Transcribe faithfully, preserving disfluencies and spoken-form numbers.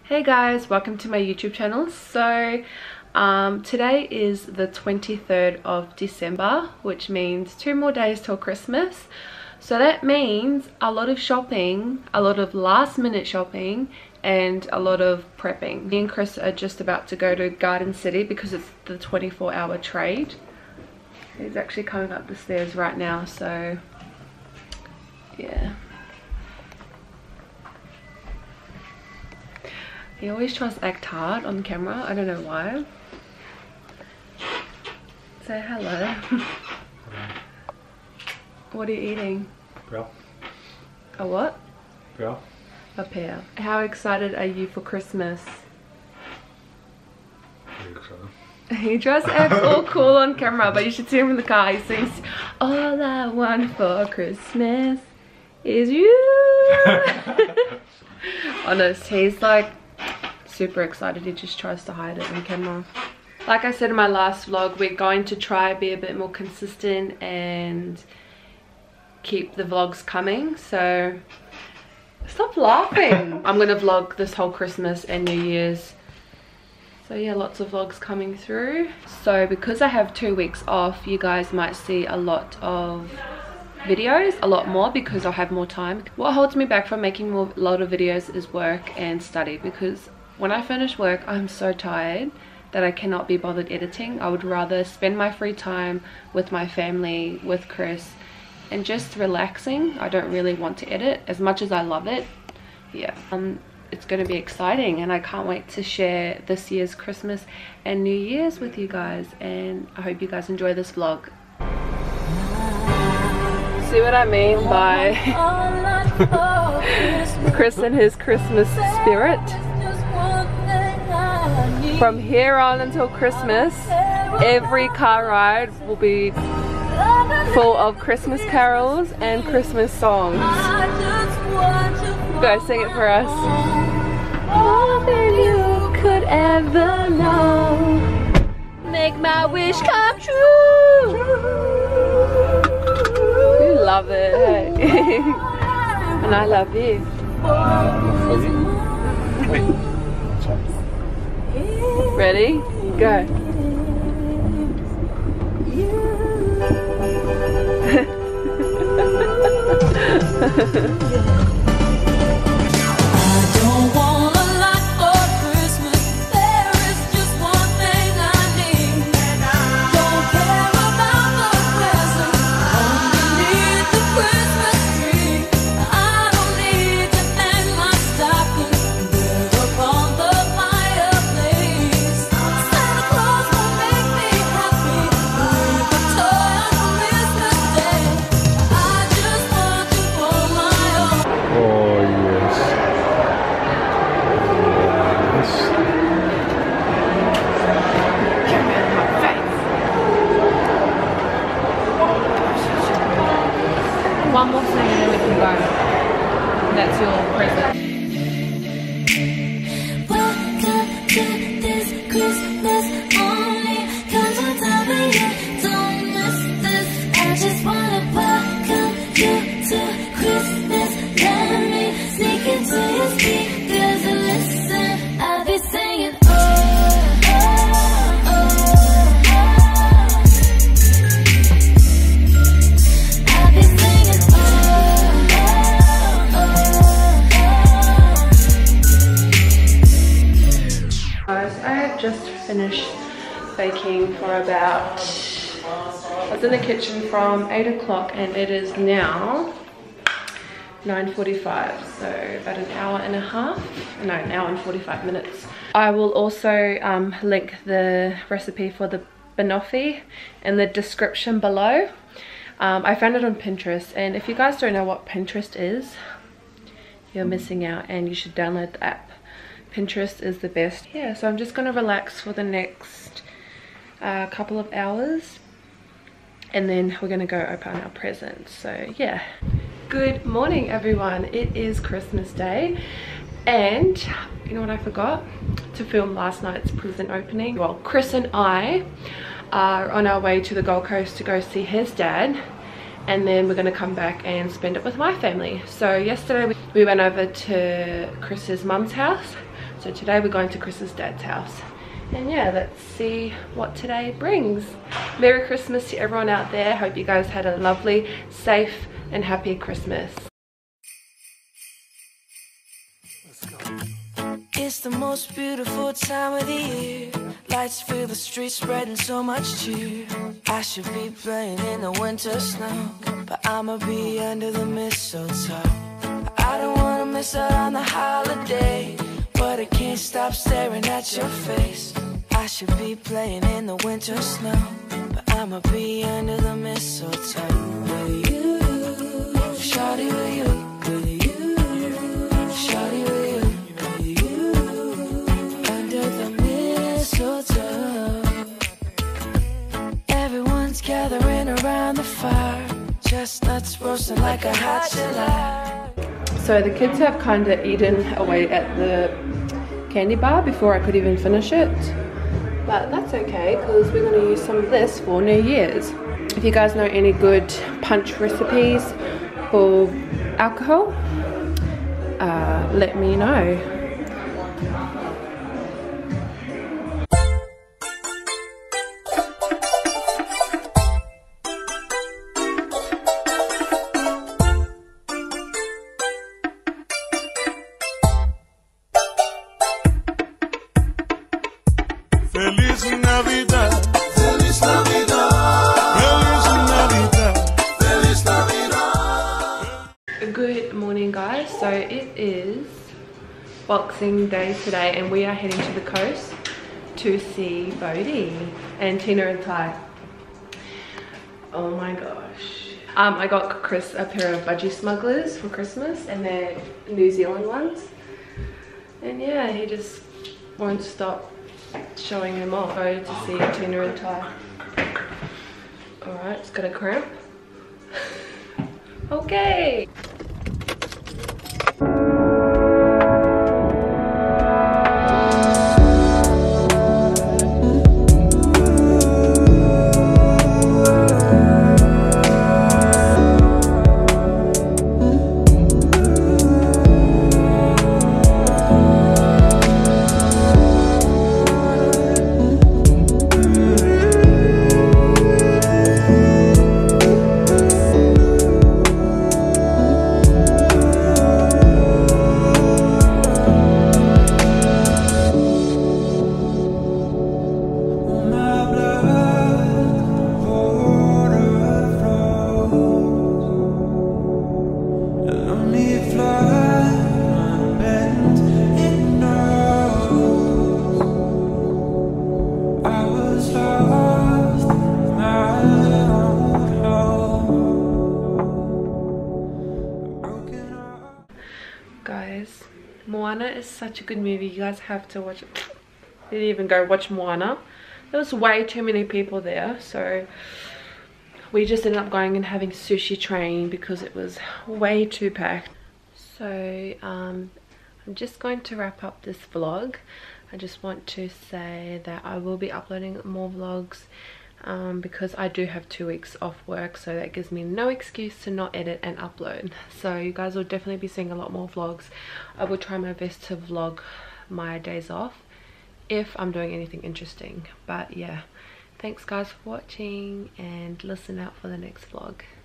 Hey guys, welcome to my YouTube channel. So um, today is the twenty-third of December, which means two more days till Christmas. So that means a lot of shopping, a lot of last minute shopping and a lot of prepping. Me and Chris are just about to go to Garden City because it's the twenty-four hour trade. He's actually coming up the stairs right now, so yeah. He always tries to act hard on camera. I don't know why. Say hello. Hello. What are you eating? Pear. A what? Pear. A pear. How excited are you for Christmas? Very excited. He tries to act all cool on camera, but you should see him in the car. He sings, "All I want for Christmas is you." Honest, he's like super excited. He just tries to hide it on camera. Like I said in my last vlog, we're going to try be a bit more consistent and keep the vlogs coming. So stop laughing. I'm gonna vlog this whole Christmas and New Year's. So yeah, lots of vlogs coming through. So because I have two weeks off, you guys might see a lot of videos, a lot more, because I'll have more time. What holds me back from making more, a lot of videos is work and study, because when I finish work, I'm so tired that I cannot be bothered editing. I would rather spend my free time with my family, with Chris, and just relaxing. I don't really want to edit as much as I love it. Yeah, um, it's going to be exciting, and I can't wait to share this year's Christmas and New Year's with you guys, and I hope you guys enjoy this vlog. See what I mean by Chris and his Christmas spirit? From here on until Christmas, every car ride will be full of Christmas carols and Christmas songs. Go sing it for us. More than you could ever know. Make my wish come true. You love it, hey? And I love you. Ready? Go. One more thing and then we can go. That's your present. Welcome to this Christmas only. Comes on time of year, don't miss this. I just wanna welcome you to Christmas. Let me sneak into your speakers and listen. I'll be singing, oh, oh, oh, oh. I'll be singing, oh. Just finished baking for about, I was in the kitchen from eight o'clock and it is now nine forty-five, so about an hour and a half, no, an hour and forty-five minutes. I will also um, link the recipe for the banoffee in the description below. Um, I found it on Pinterest, and if you guys don't know what Pinterest is, you're missing out, and you should download the app. Pinterest is the best. Yeah, so I'm just gonna relax for the next uh, couple of hours, and then we're gonna go open our presents. So yeah, good morning everyone. It is Christmas Day, and you know what I forgot to film last night's present opening. Well, Chris and I are on our way to the Gold Coast to go see his dad, and then we're going to come back and spend it with my family. So yesterday we went over to Chris's mum's house So today we're going to Chris's dad's house. And yeah, let's see what today brings. Merry Christmas to everyone out there. Hope you guys had a lovely, safe and happy Christmas. It's the most beautiful time of the year. Lights fill the streets, spreading so much cheer. I should be playing in the winter snow, but I'ma be under the mistletoe. I don't wanna miss out on the holiday, but I can't stop staring at your face. I should be playing in the winter snow, but I'ma be under the mistletoe. With you, shawty, with you, with you, shawty, with you, with you, under the mistletoe. Everyone's gathering around the fire, chestnuts roasting like a hot July. So the kids have kind of eaten away at the candy bar before I could even finish it. But that's okay, because we're going to use some of this for New Year's. If you guys know any good punch recipes for alcohol, uh, let me know. Feliz Navidad, Feliz Navidad, Feliz Navidad, Feliz Navidad. Good morning guys, so it is Boxing Day today and we are heading to the coast to see Bodhi and Tina and Ty. Oh my gosh. Um, I got Chris a pair of budgie smugglers for Christmas and they're New Zealand ones. And yeah, he just won't stop showing him off. Go to see Tina and Ty. Alright, it's got a cramp. Okay. Guys, Moana is such a good movie. You guys have to watch it. Didn't even go watch Moana. There was way too many people there, so we just ended up going and having sushi train because it was way too packed. So um, I'm just going to wrap up this vlog. I just want to say that I will be uploading more vlogs um, because I do have two weeks off work, so that gives me no excuse to not edit and upload. So you guys will definitely be seeing a lot more vlogs. I will try my best to vlog my days off if I'm doing anything interesting. But yeah, thanks guys for watching and listen out for the next vlog.